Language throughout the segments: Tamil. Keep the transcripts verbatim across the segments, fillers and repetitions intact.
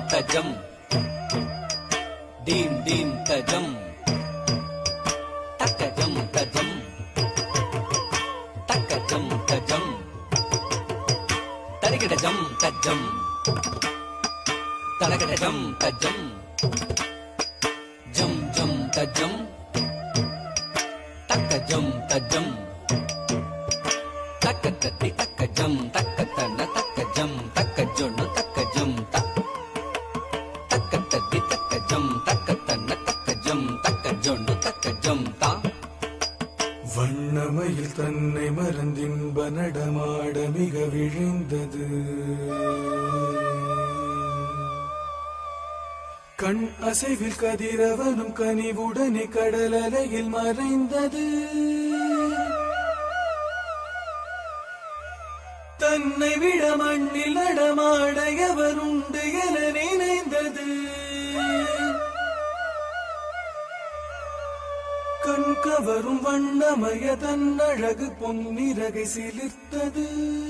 tajam, dim dim tajam, takajam tajam, takajam tajam, tarikadajam tajam, tarakadajam tajam, jam jam tajam, takajam tajam, takatati takajam, takatana takajam, takajonu takajam tak, takatati takajam, takatana takajam, takajonu takajam ta. வண்ணமயில் தன்னை மறந்தின்ப நடமாட மிக விழிந்தது. கண் அசைவில் கதிரவனும் கனிவுடனே கடல் அலையில் மறைந்தது. தன்னை விட மண்ணில் நடமாட எவருண்டு என நினைந்தது. கண் கவரும் வண்ணமய தன்னழகு பொன்னிறகை சிலிர்த்தது.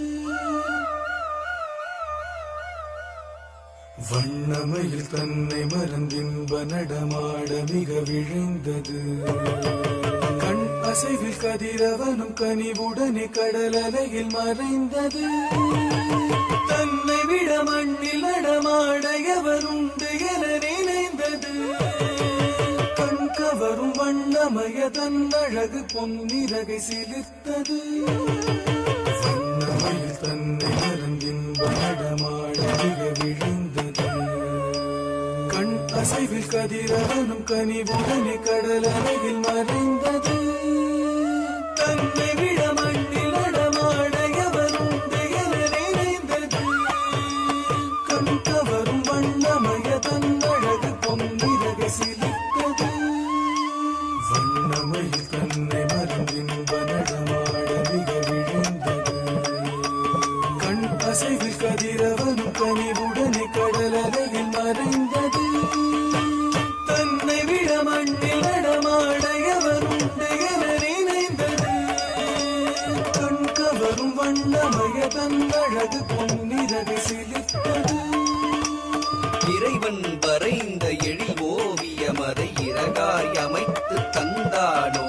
வண்ணமயில் தன்னை மறந்தின்ப நடமாட மிக விழிந்தது. கண் அசைவில் கதிரவனும் கனிவுடனே கடல் அலையில் மறைந்தது. தன்னை விட மண்ணில் நடமாட எவருண்டு என நினைந்தது. கண் கவரும் வண்ணமய தன்னழகு பொன்னிறகை சிலிர்த்தது. வண்ணமயில் தன்னை மறந்தின்ப நடமாட மிக விழிந்தது. கண் அசைவில் கதிரவனும் கனிவுடனே கடல் அலையில் மறைந்தது. தன்னை விட மண்ணில் நடமாட எவருண்டு என நினைந்தது. கண் கவரும் வண்ணமய தன்னழகு பொன்னிறகை சிலிர்த்தது. வண்ணமயில் தன்னை மறந்தின்ப நடமாட மிக விழிந்தது. கண் அசைவில் கதிரவனும் கனிவுடனே கடல் அலையில் மறைந்தது. தன்னை விட மண்ணில் நடமாட எவருண்டு என நினைந்தது. கண் கவரும் வண்ணமய தன்னழகு பொன்னிறகை சிலிர்த்தது. இறைவன் வரைந்த எழில் ஓவியம் அதை இறகாய் அமைத்து தந்தானோ?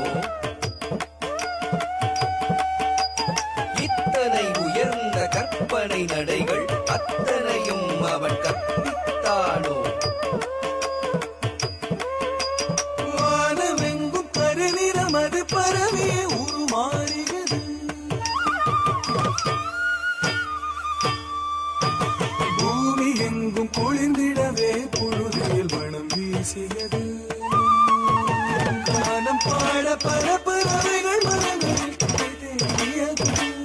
இத்தனை உயர்ந்த கற்பனை நடைகள் அத்தனையும் அவன் கற்பித்தானோ? வானமெங்கும் கருநிறம் அது பரவிய உருமாறுகிறது. பூமி எங்கும் குளிர்ந்திடவே புழுதியில் மனம் வீசியது. கானம் பாட பல பறவைகள் மரங்களில் தேடியது.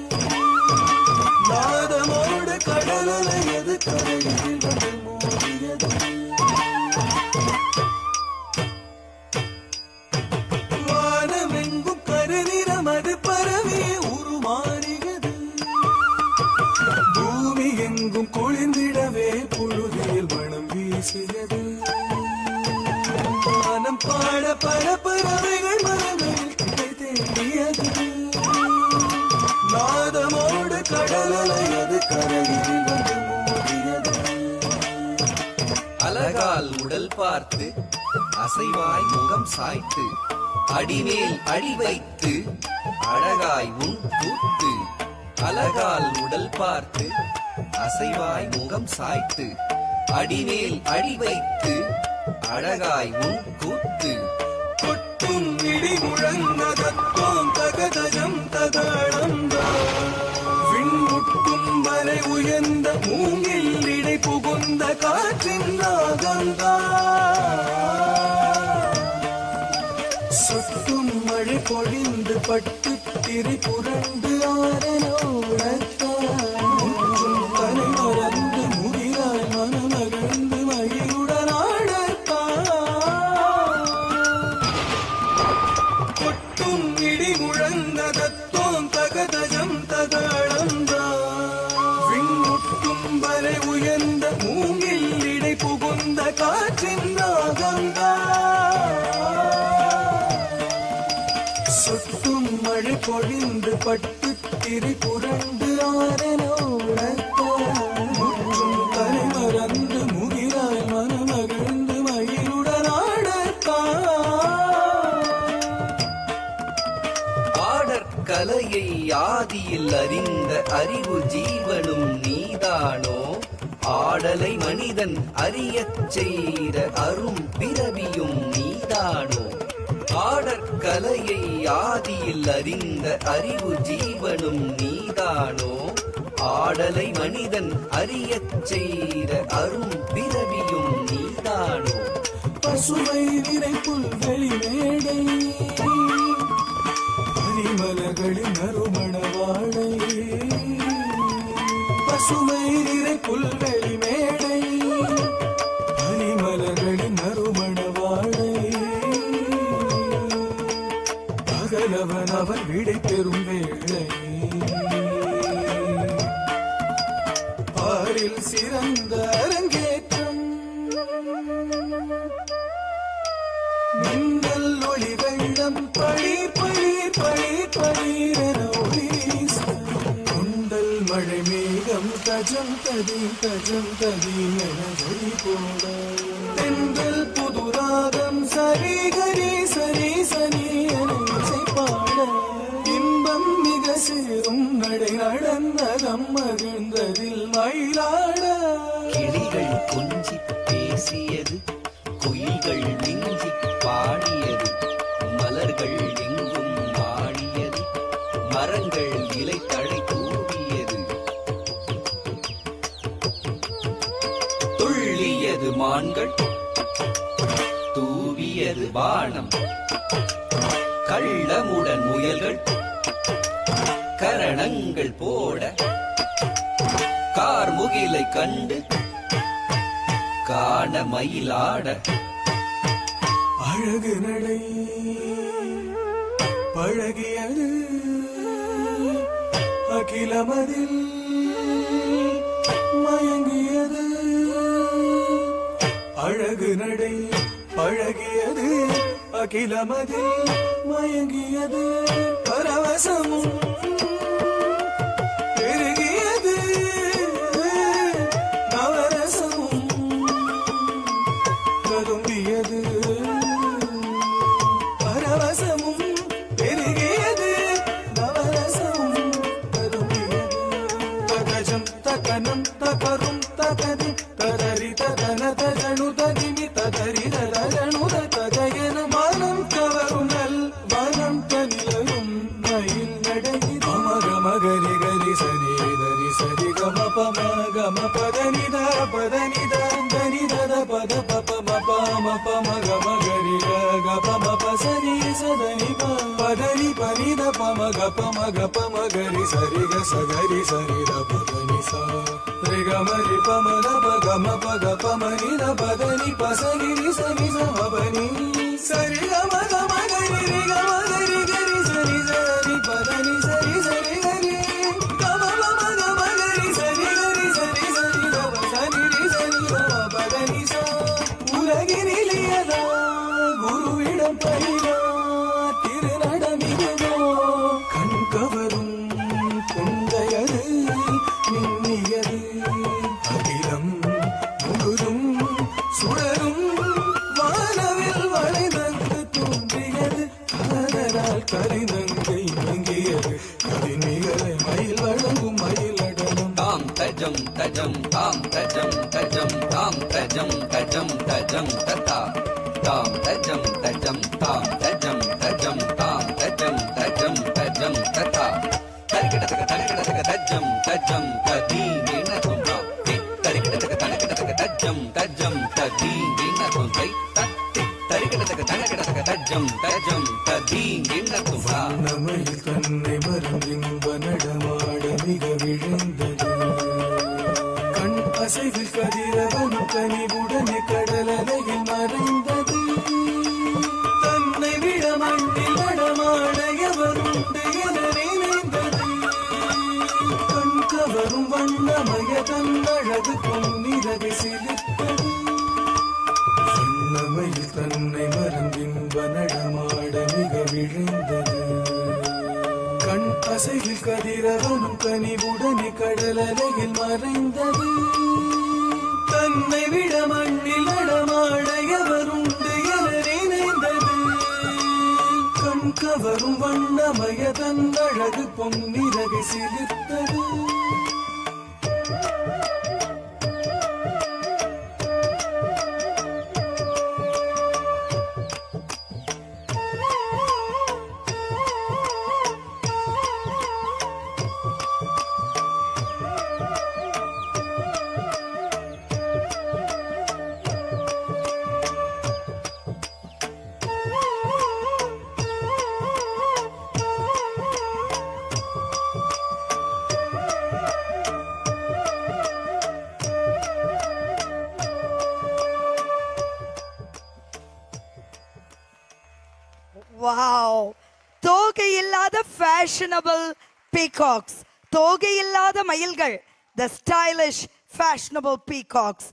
நாதமோடு கடல் அலையது கரையில் வந்து மோதியது. வானமெங்கும் கருநிறம் அது பரவிய உருமாறுகிறது. பூமி எங்கும் குளிர்ந்திடவே புழுதியில் மனம் வீசியது. வானம் பாட பல பறவைகள் மரங்களில் தேடியது. நாதமோடு கடல் அலையது கரையில் வந்து மோதியது. அழகால் உடல் பார்த்து அசைவாய் முகம் சாய்த்து அடிமேல் அடி வைத்து அழகாய் உன் கூத்து. அழகால் உடல் பார்த்து அசைவாய் முகம் சாய்த்து அடிமேல் அடி வைத்து அழகாய் உன் கூத்து. கொட்டும் இடி முழங்கதத்தோம் தகதஜம் ததாளந்தா. விண்முட்டும் வரை உயர்ந்த மூங்கில் இடை புகுந்த காற்றின் நாகந்தா. சொட்டும் மழை பொழிந்து பட்டு திரி புரண்டு ஆரனோடத்தான். முற்றும் தலை மறந்து முகிலாய் மனமகழ்ந்து மகிழுடன் ஆடத்தான். கொட்டும் இடி முழங்கதத்தோம் தகதஜம் ததாளந்தா. விண்முட்டும் வரை உயர்ந்த மூங்கில் இடை புகுந்த காற்றின் நாகந்தா. சொட்டும் மழை பொழிந்து பட்டு திரி புரண்டு ஆரனோடத்தான். முற்றும் தலை மறந்து முகிலாய் பாடற்கலையை ஆதியில் அறிந்த அறிவு ஜீவனும் நீதானோ ஆடலை மனிதன் அறியச் செய்த அரும் பிறவியும் நீதானோ பாடற்கலையை ஆதியில் அறிந்த அறிவு ஜீவனும் நீதானோ ஆடலை மனிதன் அறியச் செய்த அரும் பிறவியும் நீதானோ பசுமை நிறை புல்வெளி மேடை பனிமலர்களின் நறுமண வாடை பசுமை நிறை புல்வெளி மேடை பனிமலர்களின் நறுமண வாடை பகலவன் அவன் விடை பெறும் வேளை பாரில் சிறந்த அரங்கேற்றம் மின்னல் ஒளி வெள்ளம் பழி பழி பழி பழீரென ஒளி குண்டல் மழை மேகம் தஜம் ததி தஜம் ததி என ஒளி போட தென்றல் புதுராகம் சரி கரி சரி சரி என இசை பாட இன்பம் மிக சேரும் நடை நடந்தகம் மகிழ்ந்ததில் மயிலாட கிளிகள் கொஞ்சி பேசியது குயில்கள் மிஞ்சி பாடியது மலர்கள் எங்கும் ஆடியது மரங்கள் இலை தழை தூவியது துள்ளியது மான்கள் தூவியது பானம் கள்ளமுடன் முயல்கள் கரணங்கள் போட கார்முகிலை கண்டு காண மயிலாட அழகு நடை பழகியது அகிலமதில் மயங்கியது அழகு நடை பழகியது அகிலமதில் மயங்கியது பரவசமும் பெருகியது நவரசமும் கதும்பியது பரவசமும் பெருகியது நவரசமும் கதும்பியது தகஜம் தகனம் தகரும் தகதி ததரி ததன தஜனு ததிமி ததரி ததனு ததயன மனம் கவரும் நல் வனம் தனிலரும் மயில் நடை மமக மகரி கரி சரி தரி சரி கம பம கம பதனி த பதனி த தனி தத பத பப மப மப மக மகரி க பம பசரி சதனி ப பதனி பனி த பம க பம க பம கரி சரி க சகரி சரி த பதனி ச ரி க மரி பம த ப க ம ப க பம நி த பதனி பசரி ரி சரி ச மபனி சரி க ம க ம கரி ரி க ம கரி கரி சரி சரி பதனி சரி சரி கரி க ம ம க ம கரி சரி கரி சரி சரி த பசரி ரி சரி த பதனி ச உலகினிலியதா குருவிடம் பயிலா திருநடமிகதோ கண் கவரும் கொண்டையது மின்னியது அகிலம் முழுதும் சுழலும் வானவில் வளைந்தங்கு தோன்றியது அதனால் கரிநங்கை மங்கியது கதிநிகரை மயில் வழங்கும் மயிலடனம் தாம் தஜம் தஜம் தாம் தஜம் தஜம் தாம் தஜம் தஜம் தஜம் ததா தாம் தஜம் தஜம் தாம் தஜம் தஜம் தாம் தஜம் தஜம் தஜம் ததா தரிக்கிடதக தரிக்கிடதக தஜம் தஜம் ததீங்கின தும்பா தரிக்கிடதக தரிக்கிடதக தஜம் தஜம் ததீங்கின தும்பை தத்தி தரிக்கிடதக தரிக்கிடதக தஜம் தஜம் ததீங்கின தும்பா நம்மையில் தன்னை மறந்தின்ப நடமாட மிக விழுந்தது கண் அசைவில் கதிரவன் கனிவுடனே கடலலையில் மறைந்தது தன்னை விட மண்ணில் நடமாட எவருண்டு என நினைந்தது கண் கவரும் வண்ணமய தன்னழகு பொன்னிறவை சிலிர்த்தது வண்ணமயில் தன்னை மறந்தின்ப நடமாட மிக விழுந்தது கண் அசைவில் கதிரவனும் கனிவுடனே கடலலையில் மறைந்தது தன்னை விட மண்ணில் நடமாட எவருண்டு என நினைந்தது கண் கவரும் வண்ணமயதன் அழகு பொன்னிறகை சிலிர்த்தது. Wow! தோகையில்லாத fashionable peacocks. தோகையில்லாத மயில்கள். The stylish fashionable peacocks.